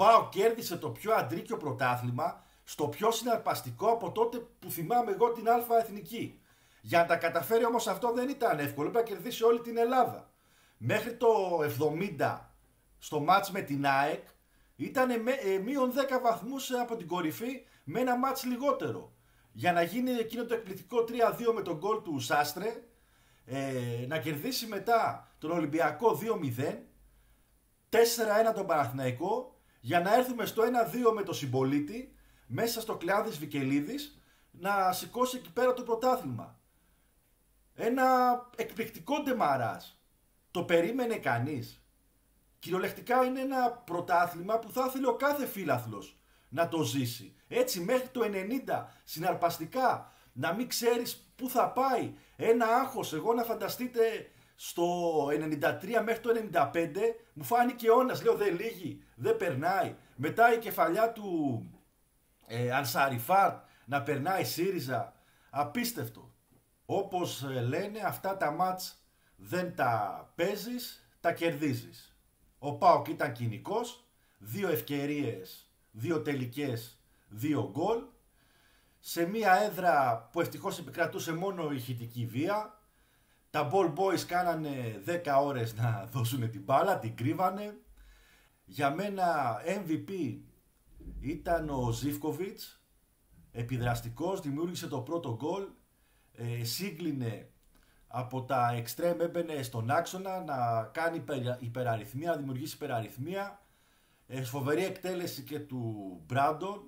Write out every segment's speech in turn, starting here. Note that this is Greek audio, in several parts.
ΠΑΟΚ κέρδισε το πιο αντρίκιο πρωτάθλημα στο πιο συναρπαστικό από τότε που θυμάμαι εγώ την Α Εθνική. Για να τα καταφέρει όμως αυτό δεν ήταν εύκολο, έπρεπε να κερδίσει όλη την Ελλάδα. Μέχρι το 70 στο μάτς με την ΑΕΚ ήταν μείον 10 βαθμούς από την κορυφή με ένα μάτς λιγότερο. Για να γίνει εκείνο το εκπληκτικό 3-2 με τον γκολ του Σάστρε, να κερδίσει μετά τον Ολυμπιακό 2-0, 4-1 τον Παναθηναϊκό, για να έρθουμε στο 1-2 με τον Συμπολίτη μέσα στο Κλεάνθης Βικελίδης να σηκώσει εκεί πέρα το πρωτάθλημα. Ένα εκπληκτικό ντεμαράζ. Το περίμενε κανείς? Κυριολεκτικά είναι ένα πρωτάθλημα που θα ήθελε ο κάθε φίλαθλος να το ζήσει. Έτσι μέχρι το 90 συναρπαστικά, να μην ξέρεις πού θα πάει. Ένα άγχος, εγώ να φανταστείτε στο 93 μέχρι το 95 μου φάνηκε αιώνας, λέω δεν λύγει, δεν περνάει. Μετά η κεφαλιά του Ανσαριφάρ να περνάει ΣΥΡΙΖΑ, απίστευτο. Όπως λένε, αυτά τα μάτς δεν τα παίζεις, τα κερδίζεις. Ο ΠΑΟΚ ήταν κοινικός, 2 ευκαιρίες, 2 τελικές, 2 γκολ, σε μια έδρα που ευτυχώς επικρατούσε μόνο ηχητική βία. Τα ball boys κάνανε 10 ώρες να δώσουν την μπάλα, την κρύβανε. Για μένα MVP ήταν ο Ζίβκοβιτς, επιδραστικός, δημιούργησε το πρώτο γκολ, σύγκλινε από τα εξτρέμ, έμπαινε στον άξονα να κάνει υπεραριθμία, να δημιουργήσει υπεραριθμία. Φοβερή εκτέλεση και του Μπράντον,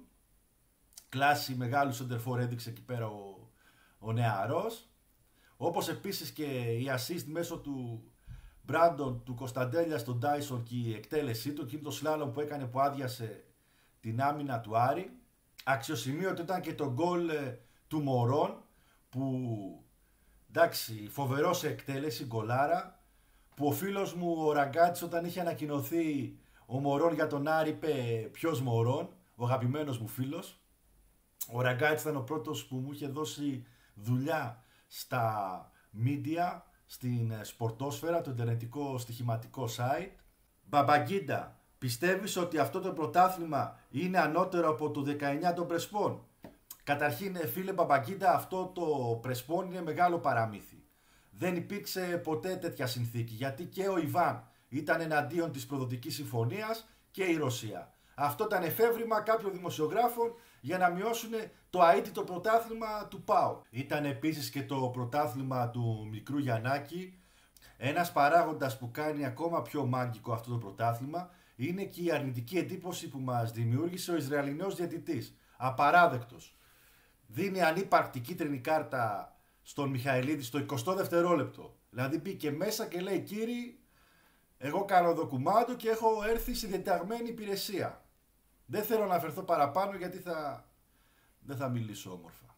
κλάση μεγάλου σεντερφόρ έδειξε εκεί πέρα ο νεαρός. Όπως επίσης και η assist μέσω του Μπράντον, του Κωνσταντέλια στον Τάισον και η εκτέλεσή του, εκείνο το σλάλομ που έκανε που άδειασε την άμυνα του Άρη. Αξιοσημείωτο ήταν και το γκολ του Μωρόν, που εντάξει, φοβερό σε εκτέλεση, γκολάρα, που ο φίλος μου ο Ραγκάτης όταν είχε ανακοινωθεί ο Μωρόν για τον Άρη είπε ποιος Μωρόν, ο αγαπημένος μου φίλος. Ο Ραγκάτης ήταν ο πρώτος που μου είχε δώσει δουλειά στα media, στην σπορτόσφαιρα, το ιντερνετικό στοιχηματικό site. Μπαμπαγκίντα, πιστεύεις ότι αυτό το πρωτάθλημα είναι ανώτερο από το 19 των Πρεσπών? Καταρχήν, φίλε Μπαμπαγκίντα, αυτό το Πρεσπών είναι μεγάλο παραμύθι. Δεν υπήρξε ποτέ τέτοια συνθήκη, γιατί και ο Ιβάν ήταν εναντίον της προδοτικής συμφωνίας και η Ρωσία. Αυτό ήταν εφεύρημα κάποιων δημοσιογράφων για να μειώσουν το αίτητο πρωτάθλημα του ΠΑΟ. Ήταν επίσης και το πρωτάθλημα του μικρού Γιαννάκη. Ένας παράγοντας που κάνει ακόμα πιο μάγκικο αυτό το πρωτάθλημα είναι και η αρνητική εντύπωση που μας δημιούργησε ο Ισραηλινός διαιτητής. Απαράδεκτος. Δίνει ανύπαρκτη κίτρινη κάρτα στον Μιχαηλίδη στο 20 δευτερόλεπτο. Δηλαδή μπήκε μέσα και λέει, κύριοι, εγώ κάνω δοκουμάντο και έχω έρθει στη διεταγμένη υπηρεσία. Δεν θέλω να αφαιρθώ παραπάνω γιατί δεν θα μιλήσω όμορφα.